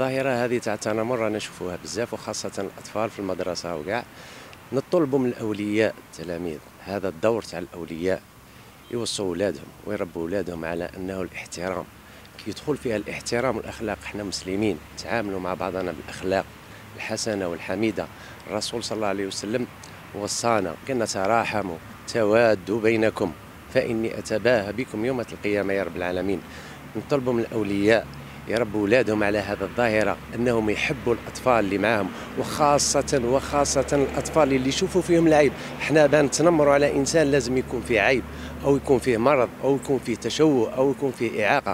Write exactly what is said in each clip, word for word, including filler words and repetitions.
الظاهرة هذه تاع التنمر رانا نشوفوها بزاف، وخاصة الأطفال في المدرسة وكاع. نطلبوا من الأولياء التلاميذ هذا الدور تاع الأولياء يوصوا أولادهم ويربوا أولادهم على أنه الاحترام يدخل فيها الاحترام والأخلاق. احنا مسلمين تعاملوا مع بعضنا بالأخلاق الحسنة والحميدة. الرسول صلى الله عليه وسلم وصانا قلنا تراحموا توادوا بينكم فإني أتباهى بكم يوم القيامة يا رب العالمين. نطلبوا من الأولياء يربوا أولادهم على هذا الظاهرة، أنهم يحبوا الأطفال اللي معهم، وخاصة وخاصة الأطفال اللي يشوفوا فيهم العيب. احنا بان نتنمروا على إنسان لازم يكون فيه عيب أو يكون فيه مرض أو يكون فيه تشوه أو يكون فيه إعاقة.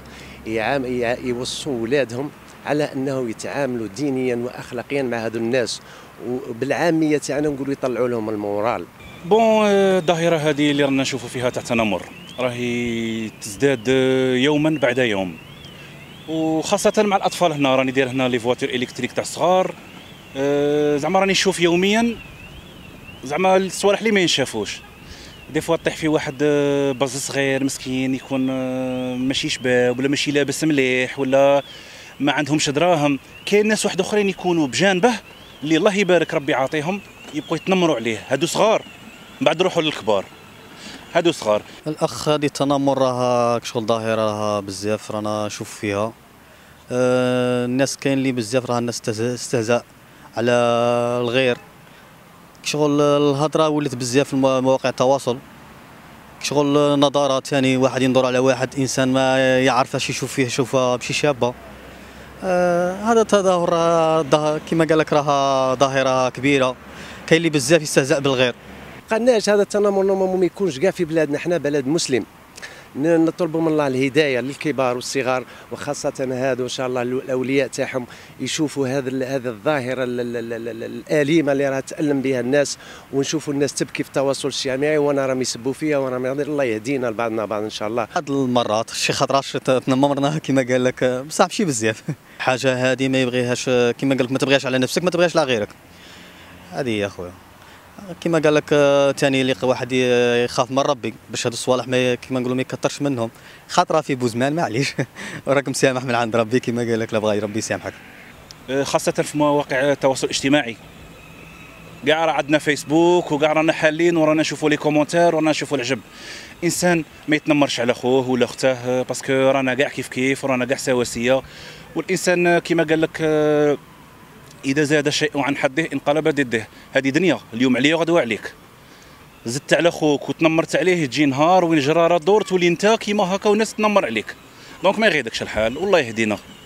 يوصوا أولادهم على أنه يتعاملوا دينيا وأخلاقيا مع هذو الناس، وبالعامية تاعنا نقولوا يطلعوا لهم المورال. بون الظاهرة هذه اللي رانا نشوفوا فيها تاع التنمر راهي تزداد يوما بعد يوم، وخاصة مع الأطفال. هنا راني داير هنا لي فواتور إلكتريك تاع الصغار، أه زعما راني نشوف يوميا زعما الصوالح اللي ما ينشافوش. دي فوا طيح في واحد باز صغير مسكين يكون ماشي شباب ولا ماشي لابس مليح ولا ما عندهمش دراهم، كاين ناس واحد اخرين يكونوا بجانبه اللي الله يبارك ربي عاطيهم يبقوا يتنمروا عليه. هادو صغار من بعد يروحوا للكبار، هادو صغار. الاخ هذه التنمر راه شغل ظاهره راها بزاف رانا نشوف فيها. أه الناس كاين اللي بزاف راه الناس استهزاء على الغير، شغل الهضره ولات بزاف في مواقع التواصل، شغل نظرات ثاني واحد ينظر على واحد انسان ما يعرفش يشوف فيه شوفه بشي شابه. آه هذا تظاهر كما قال لك راه ظاهره كبيره، كاين اللي بزاف يستهزأ بالغير. قالناش هذا التنمر ما يكونش كاع في بلادنا، احنا بلد مسلم. نطلبوا من الله الهدايه للكبار والصغار، وخاصه هذو ان شاء الله الاولياء تاعهم يشوفوا هذا هذا الظاهره الاليمه اللي راه تالم بها الناس، ونشوفوا الناس تبكي في التواصل الاجتماعي وانا راهم يسبوا فيا وانا ما الله يهدينا لبعضنا بعض ان شاء الله. بعض المرات شي خطرات تنمرنا كما قال لك بصح ماشي بزاف. حاجه هذه ما يبغيهاش كما قال لك، ما تبغيهاش على نفسك ما تبغيهاش على غيرك. هذه يا خويا كما قال لك ثاني اللي واحد يخاف من ربي باش هذو الصوالح ما كما نقولوا ما يكثرش منهم. خاطره في بوزمان معليش راك مسامح من عند ربي كما قال لك، لا بغى ربي يسامحك. خاصه في مواقع التواصل الاجتماعي كاع راه عندنا فيسبوك وكاع رانا حالين ورانا نشوفوا لي كومونتير ورانا نشوفوا العجب. انسان ما يتنمرش على خوه ولا اخته باسكو رانا كاع كيف كيف ورانا كاع سواسيه. والانسان كما قال لك إذا زاد شيء عن حده انقلب ضده. هذه دنيا، اليوم عليا وغدوة عليك. زدت على خوك وتنمرت عليه تجي نهار وين جرارة دور تولي انت كيما هكا والناس تنمر عليك. دونك ما يغيدكش الحال والله يهدينا.